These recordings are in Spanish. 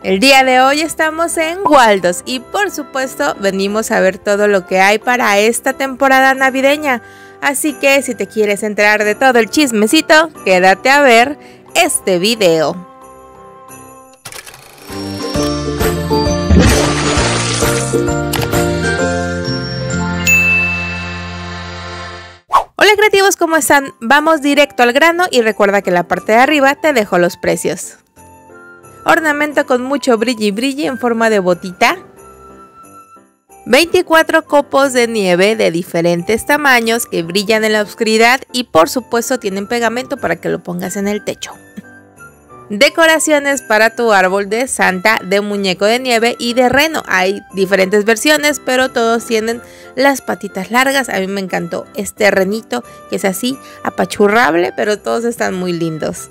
El día de hoy estamos en Waldos y por supuesto venimos a ver todo lo que hay para esta temporada navideña. Así que si te quieres enterar de todo el chismecito, quédate a ver este video. Hola creativos, ¿cómo están? Vamos directo al grano y recuerda que en la parte de arriba te dejo los precios. Ornamento con mucho brilli en forma de botita. 24 copos de nieve de diferentes tamaños que brillan en la oscuridad y por supuesto tienen pegamento para que lo pongas en el techo. Decoraciones para tu árbol de Santa, de muñeco de nieve y de reno. Hay diferentes versiones, pero todos tienen las patitas largas. A mí me encantó este renito que es así apachurrable, pero todos están muy lindos.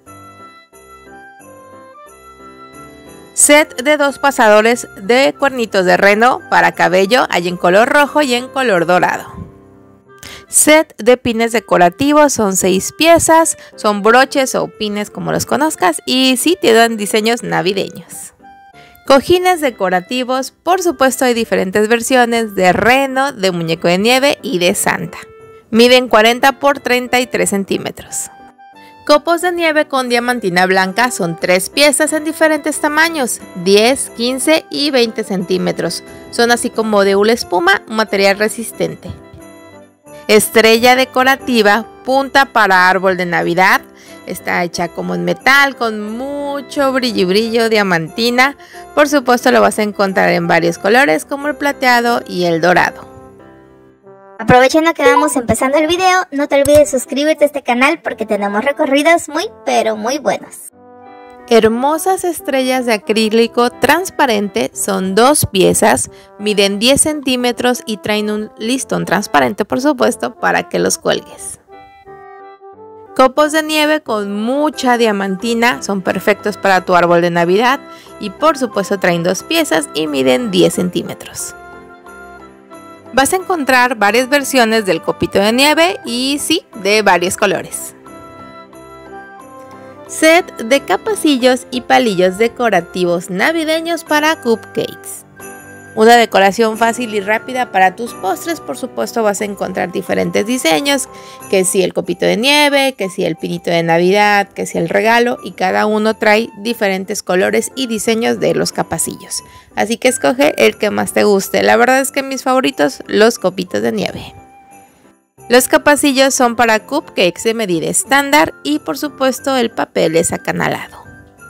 Set de 2 pasadores de cuernitos de reno para cabello, hay en color rojo y en color dorado. Set de pines decorativos, son 6 piezas, son broches o pines como los conozcas y sí te dan diseños navideños. Cojines decorativos, por supuesto hay diferentes versiones de reno, de muñeco de nieve y de Santa. Miden 40 por 33 centímetros. Copos de nieve con diamantina blanca, son 3 piezas en diferentes tamaños, 10, 15 y 20 centímetros. Son así como de hula espuma, un material resistente. Estrella decorativa, punta para árbol de Navidad. Está hecha como en metal, con mucho brillo diamantina. Por supuesto lo vas a encontrar en varios colores como el plateado y el dorado. Aprovechando que vamos empezando el video, no te olvides suscribirte a este canal porque tenemos recorridos pero muy buenos. Hermosas estrellas de acrílico transparente, son 2 piezas, miden 10 centímetros y traen un listón transparente por supuesto para que los cuelgues. Copos de nieve con mucha diamantina, son perfectos para tu árbol de Navidad y por supuesto traen 2 piezas y miden 10 centímetros. Vas a encontrar varias versiones del copito de nieve y sí, de varios colores. Set de capacillos y palillos decorativos navideños para cupcakes. Una decoración fácil y rápida para tus postres, por supuesto vas a encontrar diferentes diseños, que si el copito de nieve, que si el pinito de Navidad, que si el regalo y cada uno trae diferentes colores y diseños de los capacillos. Así que escoge el que más te guste, la verdad es que mis favoritos, los copitos de nieve. Los capacillos son para cupcakes de medida estándar y por supuesto el papel es acanalado.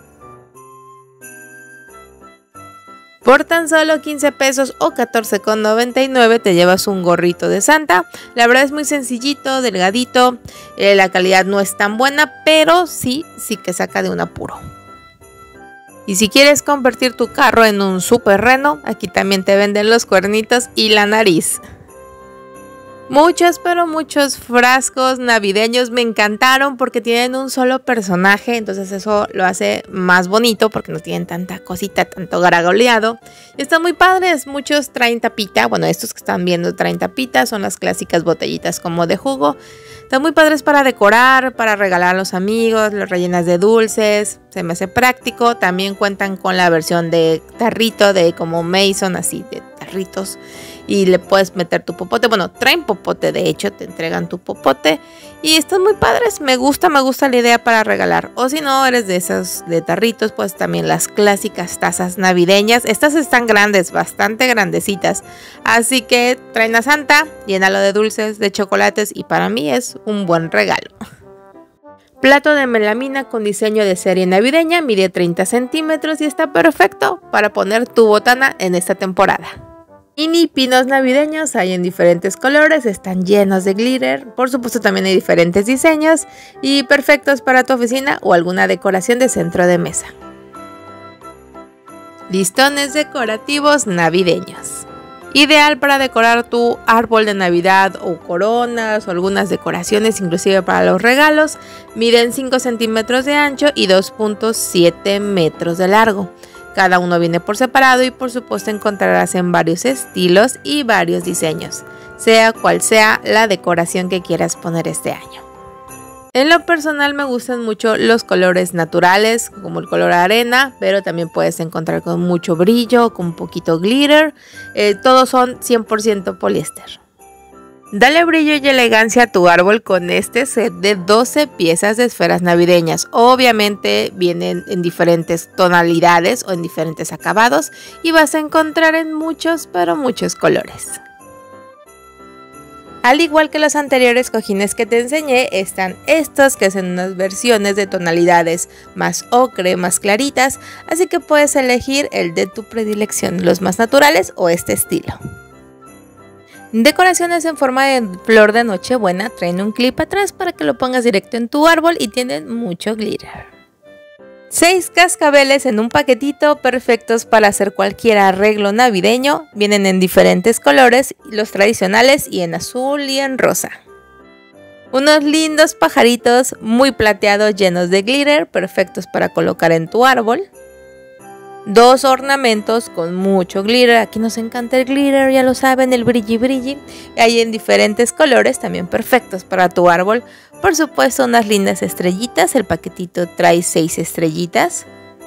Por tan solo 15 pesos o 14,99 te llevas un gorrito de Santa. La verdad es muy sencillito, delgadito, la calidad no es tan buena, pero sí que saca de un apuro. Y si quieres convertir tu carro en un super reno, aquí también te venden los cuernitos y la nariz. Muchos frascos navideños me encantaron porque tienen un solo personaje, entonces eso lo hace más bonito porque no tienen tanta cosita, tanto garagoleado. Están muy padres, muchos traen tapita, bueno estos que están viendo traen tapita, son las clásicas botellitas como de jugo. Están muy padres para decorar, para regalar a los amigos, los rellenas de dulces, se me hace práctico. También cuentan con la versión de tarrito, de como Mason, así de tarritos. Y le puedes meter tu popote, bueno, traen popote de hecho, te entregan tu popote. Y están muy padres, me gusta la idea para regalar. O si no eres de esos de tarritos, pues también las clásicas tazas navideñas. Estas están grandes, bastante grandecitas. Así que traen a Santa, llénalo de dulces, de chocolates y para mí es un buen regalo. Plato de melamina con diseño de serie navideña, mide 30 centímetros y está perfecto para poner tu botana en esta temporada. Mini pinos navideños hay en diferentes colores, están llenos de glitter, por supuesto también hay diferentes diseños y perfectos para tu oficina o alguna decoración de centro de mesa. Listones decorativos navideños. Ideal para decorar tu árbol de Navidad o coronas o algunas decoraciones inclusive para los regalos. Miden 5 centímetros de ancho y 2,7 metros de largo. Cada uno viene por separado y por supuesto encontrarás en varios estilos y varios diseños, sea cual sea la decoración que quieras poner este año. En lo personal me gustan mucho los colores naturales, como el color arena, pero también puedes encontrar con mucho brillo, con un poquito glitter. Todos son 100% poliéster. Dale brillo y elegancia a tu árbol con este set de 12 piezas de esferas navideñas. Obviamente vienen en diferentes tonalidades o en diferentes acabados y vas a encontrar en muchos, pero muchos colores. Al igual que los anteriores cojines que te enseñé, están estos que son unas versiones de tonalidades más ocre, más claritas, así que puedes elegir el de tu predilección, los más naturales o este estilo. Decoraciones en forma de flor de Nochebuena traen un clip atrás para que lo pongas directo en tu árbol y tienen mucho glitter. 6 cascabeles en un paquetito perfectos para hacer cualquier arreglo navideño. Vienen en diferentes colores, los tradicionales y en azul y en rosa. Unos lindos pajaritos muy plateados llenos de glitter, perfectos para colocar en tu árbol. 2 ornamentos con mucho glitter, aquí nos encanta el glitter, ya lo saben, el brilli brilli. Hay en diferentes colores, también perfectos para tu árbol. Por supuesto, unas lindas estrellitas, el paquetito trae 6 estrellitas.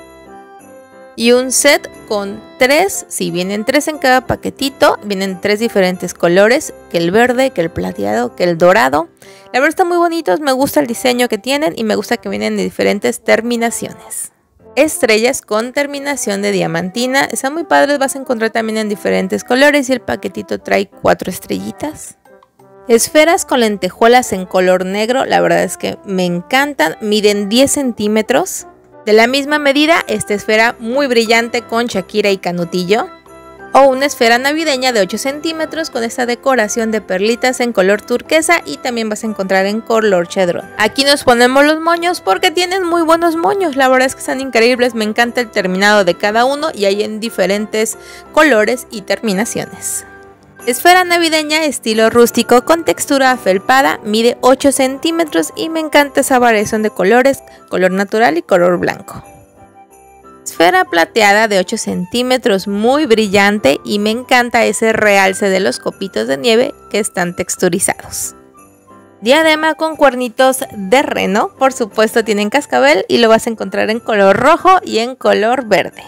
Y un set con 3, sí, vienen 3 en cada paquetito, vienen 3 diferentes colores, que el verde, que el plateado, que el dorado. La verdad están muy bonitos, me gusta el diseño que tienen y me gusta que vienen de diferentes terminaciones. Estrellas con terminación de diamantina, están muy padres, vas a encontrar también en diferentes colores y el paquetito trae 4 estrellitas. Esferas con lentejuelas en color negro, la verdad es que me encantan, miden 10 centímetros. De la misma medida, esta esfera muy brillante con Shakira y Canutillo. O una esfera navideña de 8 centímetros con esta decoración de perlitas en color turquesa y también vas a encontrar en color chedrón. Aquí nos ponemos los moños porque tienen muy buenos moños, la verdad es que están increíbles, me encanta el terminado de cada uno y hay en diferentes colores y terminaciones. Esfera navideña estilo rústico con textura afelpada, mide 8 centímetros y me encanta esa variación de colores, color natural y color blanco. Esfera plateada de 8 centímetros muy brillante y me encanta ese realce de los copitos de nieve que están texturizados. Diadema con cuernitos de reno, por supuesto tienen cascabel y lo vas a encontrar en color rojo y en color verde.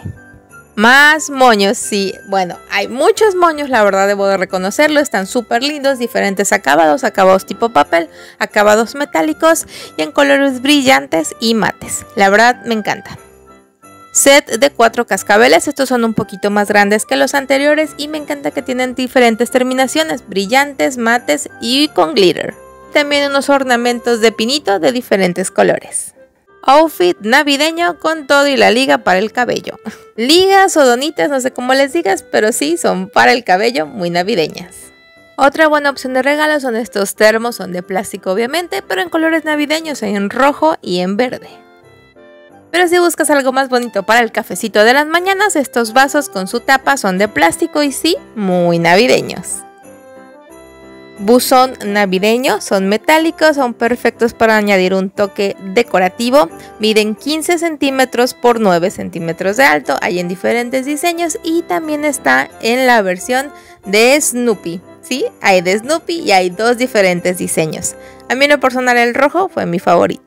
Más moños, sí, bueno, hay muchos moños, la verdad debo de reconocerlo, están súper lindos, diferentes acabados, acabados tipo papel, acabados metálicos y en colores brillantes y mates, la verdad me encantan. Set de 4 cascabeles, estos son un poquito más grandes que los anteriores y me encanta que tienen diferentes terminaciones, brillantes, mates y con glitter. También unos ornamentos de pinito de diferentes colores. Outfit navideño con todo y la liga para el cabello. Ligas o donitas, no sé cómo les digas, pero sí son para el cabello muy navideñas. Otra buena opción de regalo son estos termos, son de plástico obviamente, pero en colores navideños, en rojo y en verde. Pero si buscas algo más bonito para el cafecito de las mañanas, estos vasos con su tapa son de plástico y sí, muy navideños. Buzón navideño, son metálicos, son perfectos para añadir un toque decorativo. Miden 15 centímetros por 9 centímetros de alto, hay en diferentes diseños y también está en la versión de Snoopy. Sí, hay de Snoopy y hay 2 diferentes diseños. A mí en lo personal el rojo fue mi favorito.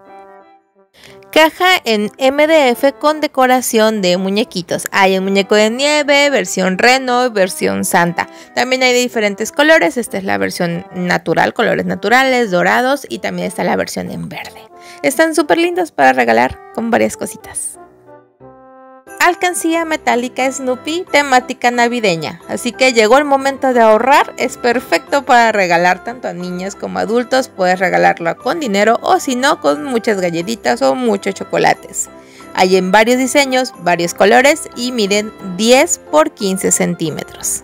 Caja en MDF con decoración de muñequitos. Hay un muñeco de nieve, versión reno, versión santa. También hay de diferentes colores. Esta es la versión natural, colores naturales, dorados y también está la versión en verde. Están súper lindos para regalar con varias cositas. Alcancía metálica Snoopy, temática navideña. Así que llegó el momento de ahorrar. Es perfecto para regalar tanto a niños como a adultos. Puedes regalarlo con dinero o si no con muchas galletitas o muchos chocolates. Hay en varios diseños, varios colores y miden 10 por 15 centímetros.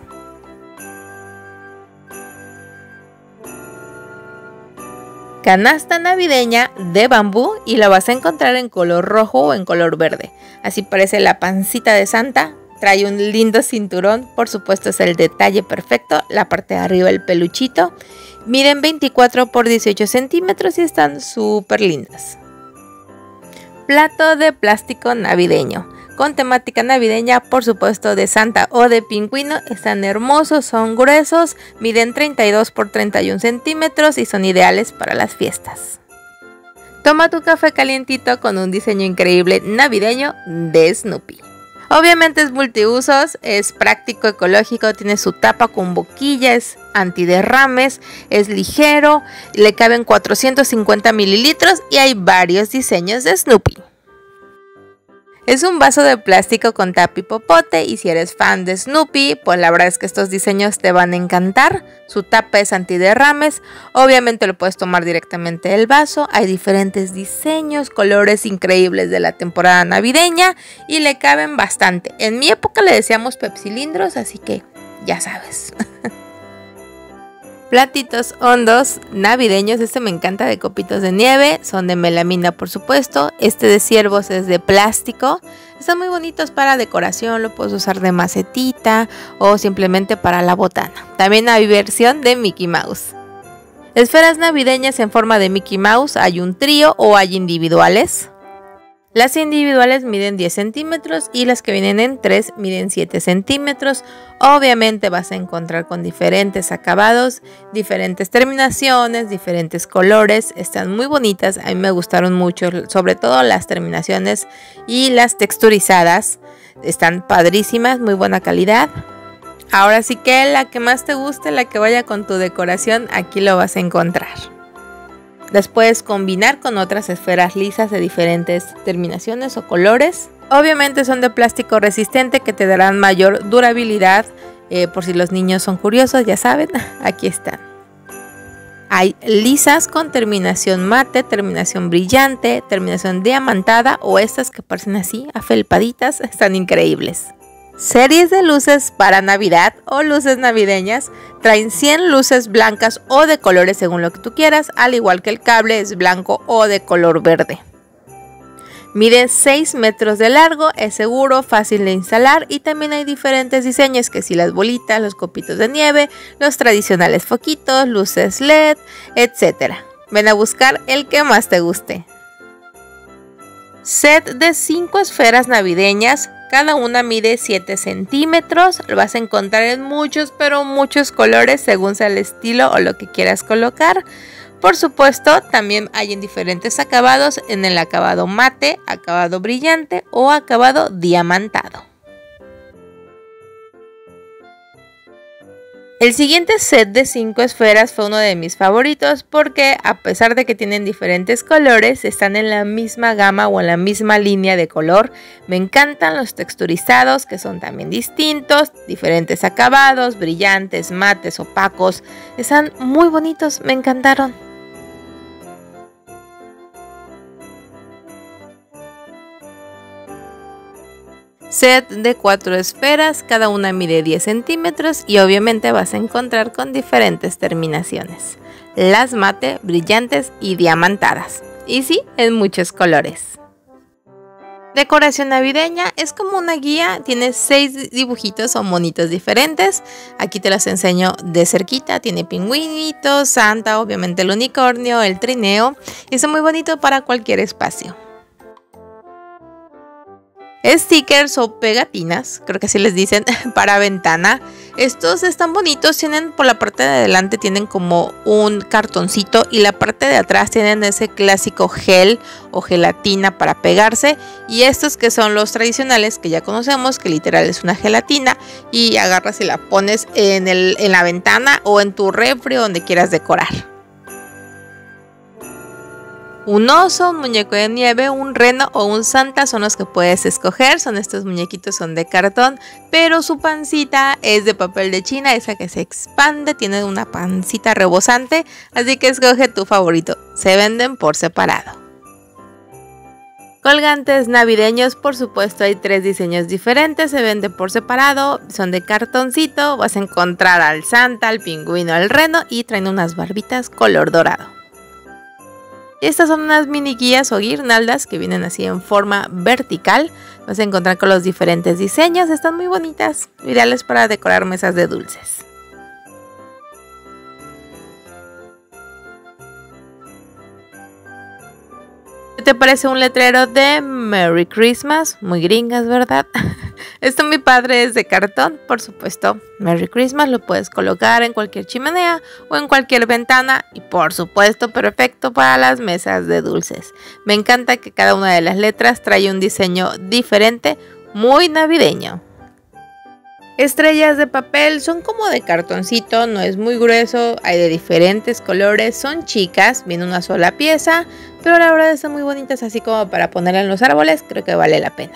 Canasta navideña de bambú y la vas a encontrar en color rojo o en color verde. Así parece la pancita de Santa, trae un lindo cinturón, por supuesto es el detalle perfecto, la parte de arriba el peluchito. Miden 24 por 18 centímetros y están súper lindas. Plato de plástico navideño. Con temática navideña, por supuesto de Santa o de pingüino, están hermosos, son gruesos, miden 32 por 31 centímetros y son ideales para las fiestas. Toma tu café calientito con un diseño increíble navideño de Snoopy. Obviamente es multiusos, es práctico, ecológico, tiene su tapa con boquilla, es antiderrames, es ligero, le caben 450 mililitros y hay varios diseños de Snoopy. Es un vaso de plástico con tapa y popote y si eres fan de Snoopy, pues la verdad es que estos diseños te van a encantar. Su tapa es antiderrames, obviamente lo puedes tomar directamente del vaso. Hay diferentes diseños, colores increíbles de la temporada navideña y le caben bastante. En mi época le decíamos pepsilindros, así que ya sabes. Platitos hondos navideños, este me encanta, de copitos de nieve, son de melamina por supuesto, este de ciervos es de plástico, están muy bonitos para decoración, lo puedes usar de macetita o simplemente para la botana. También hay versión de Mickey Mouse. Esferas navideñas en forma de Mickey Mouse, hay un trío o hay individuales. Las individuales miden 10 centímetros y las que vienen en 3 miden 7 centímetros. Obviamente vas a encontrar con diferentes acabados, diferentes terminaciones, diferentes colores. Están muy bonitas, a mí me gustaron mucho, sobre todo las terminaciones y las texturizadas. Están padrísimas, muy buena calidad. Ahora sí que la que más te guste, la que vaya con tu decoración, aquí lo vas a encontrar. Las puedes combinar con otras esferas lisas de diferentes terminaciones o colores. Obviamente son de plástico resistente que te darán mayor durabilidad. Por si los niños son curiosos, ya saben, aquí están. Hay lisas con terminación mate, terminación brillante, terminación diamantada o estas que parecen así, afelpaditas, están increíbles. Series de luces para Navidad o luces navideñas, traen 100 luces blancas o de colores según lo que tú quieras, al igual que el cable es blanco o de color verde. Mide 6 metros de largo, es seguro, fácil de instalar y también hay diferentes diseños, que si las bolitas, los copitos de nieve, los tradicionales foquitos, luces LED, etc. Ven a buscar el que más te guste. Set de 5 esferas navideñas. Cada una mide 7 centímetros, lo vas a encontrar en muchos, pero muchos colores según sea el estilo o lo que quieras colocar. Por supuesto, también hay en diferentes acabados, en el acabado mate, acabado brillante o acabado diamantado. El siguiente set de 5 esferas fue uno de mis favoritos porque a pesar de que tienen diferentes colores, están en la misma gama o en la misma línea de color. Me encantan los texturizados que son también distintos, diferentes acabados, brillantes, mates, opacos. Están muy bonitos, me encantaron. Set de 4 esferas, cada una mide 10 centímetros y obviamente vas a encontrar con diferentes terminaciones. Las mate, brillantes y diamantadas. Y sí, en muchos colores. Decoración navideña es como una guía, tiene 6 dibujitos o monitos diferentes. Aquí te los enseño de cerquita, tiene pingüinitos, Santa, obviamente el unicornio, el trineo. Y es muy bonito para cualquier espacio. Stickers o pegatinas, creo que así les dicen, para ventana. Estos están bonitos, tienen por la parte de adelante tienen como un cartoncito y la parte de atrás tienen ese clásico gel o gelatina para pegarse. Y estos que son los tradicionales que ya conocemos, que literal es una gelatina y agarras y la pones en la ventana o en tu refri donde quieras decorar. Un oso, un muñeco de nieve, un reno o un Santa son los que puedes escoger. Estos muñequitos son de cartón, pero su pancita es de papel de China, esa que se expande, tiene una pancita rebosante, así que escoge tu favorito. Se venden por separado. Colgantes navideños, por supuesto hay 3 diseños diferentes, se venden por separado, son de cartoncito, vas a encontrar al Santa, al pingüino, al reno y traen unas barbitas color dorado. Estas son unas mini guías o guirnaldas que vienen así en forma vertical. Vas a encontrar con los diferentes diseños. Están muy bonitas, ideales para decorar mesas de dulces. ¿Qué te parece un letrero de Merry Christmas? Muy gringas, ¿verdad? Está muy padre, es de cartón, por supuesto. Merry Christmas lo puedes colocar en cualquier chimenea o en cualquier ventana y por supuesto perfecto para las mesas de dulces. Me encanta que cada una de las letras trae un diseño diferente, muy navideño. Estrellas de papel son como de cartoncito, no es muy grueso, hay de diferentes colores, son chicas, viene una sola pieza, pero la verdad están muy bonitas, así como para poner en los árboles, creo que vale la pena.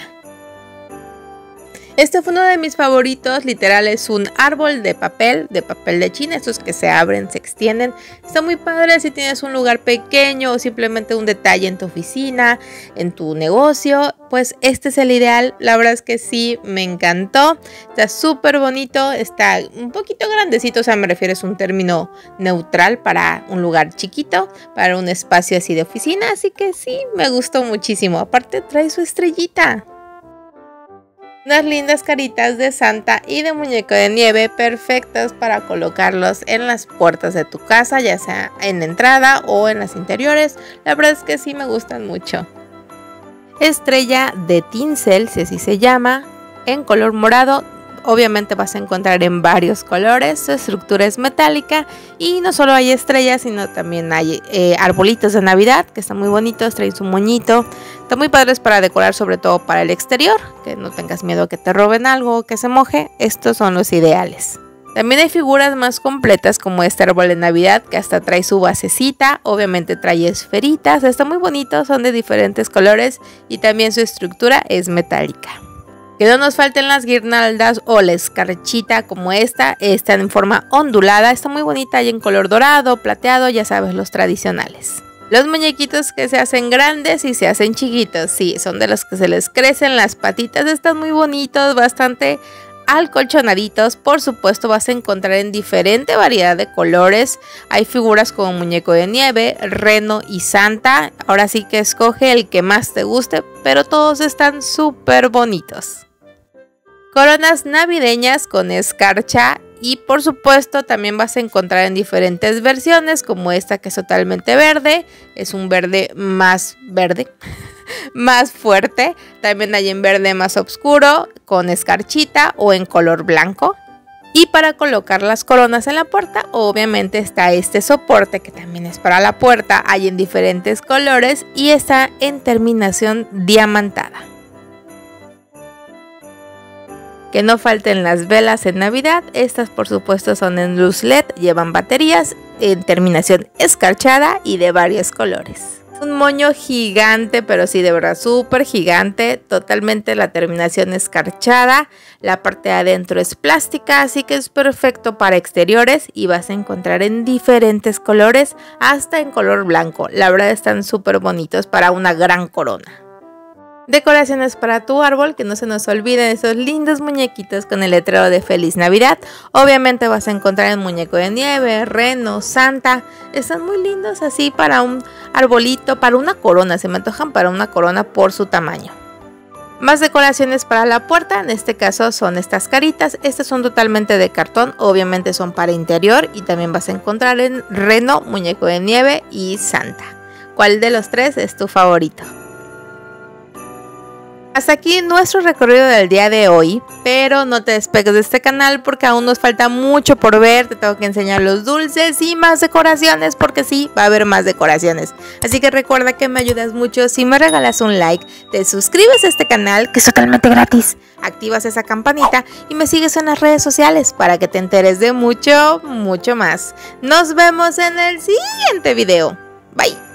Este fue uno de mis favoritos, literal es un árbol de papel de China, estos que se abren, se extienden. Está muy padre si tienes un lugar pequeño o simplemente un detalle en tu oficina, en tu negocio, pues este es el ideal. La verdad es que sí, me encantó, está súper bonito, está un poquito grandecito, o sea me refiero, es un término neutral para un lugar chiquito, para un espacio así de oficina, así que sí, me gustó muchísimo. Aparte trae su estrellita. Unas lindas caritas de Santa y de muñeco de nieve perfectas para colocarlos en las puertas de tu casa, ya sea en la entrada o en las interiores. La verdad es que sí me gustan mucho. Estrella de tinsel, si así se llama, en color morado. Obviamente vas a encontrar en varios colores, su estructura es metálica y no solo hay estrellas, sino también hay arbolitos de Navidad que están muy bonitos, traen su moñito, están muy padres para decorar, sobre todo para el exterior, que no tengas miedo a que te roben algo o que se moje, estos son los ideales. También hay figuras más completas como este árbol de Navidad que hasta trae su basecita, obviamente trae esferitas, está muy bonito, son de diferentes colores y también su estructura es metálica. Que no nos falten las guirnaldas o la escarchita como esta en forma ondulada, está muy bonita y en color dorado, plateado, ya sabes, los tradicionales. Los muñequitos que se hacen grandes y se hacen chiquitos, sí, son de los que se les crecen las patitas, están muy bonitos, bastante acolchonaditos. Por supuesto vas a encontrar en diferente variedad de colores, hay figuras como muñeco de nieve, reno y Santa, ahora sí que escoge el que más te guste, pero todos están súper bonitos. Coronas navideñas con escarcha y por supuesto también vas a encontrar en diferentes versiones como esta que es totalmente verde, es un verde más fuerte, también hay en verde más oscuro con escarchita o en color blanco. Y para colocar las coronas en la puerta obviamente está este soporte que también es para la puerta, hay en diferentes colores y está en terminación diamantada. Que no falten las velas en Navidad, estas por supuesto son en luz LED, llevan baterías en terminación escarchada y de varios colores. Un moño gigante, pero sí de verdad súper gigante, totalmente la terminación escarchada, la parte de adentro es plástica, así que es perfecto para exteriores y vas a encontrar en diferentes colores, hasta en color blanco, la verdad están súper bonitos para una gran corona. Decoraciones para tu árbol, que no se nos olviden esos lindos muñequitos con el letrero de Feliz Navidad. Obviamente vas a encontrar el muñeco de nieve, reno, Santa. Están muy lindos así para un arbolito, para una corona. Se me antojan para una corona por su tamaño. Más decoraciones para la puerta, en este caso son estas caritas. Estas son totalmente de cartón, obviamente son para interior y también vas a encontrar en reno, muñeco de nieve y Santa. ¿Cuál de los tres es tu favorito? Hasta aquí nuestro recorrido del día de hoy, pero no te despegues de este canal porque aún nos falta mucho por ver. Te tengo que enseñar los dulces y más decoraciones porque sí, va a haber más decoraciones. Así que recuerda que me ayudas mucho si me regalas un like, te suscribes a este canal que es totalmente gratis, activas esa campanita y me sigues en las redes sociales para que te enteres de mucho más. Nos vemos en el siguiente video. Bye.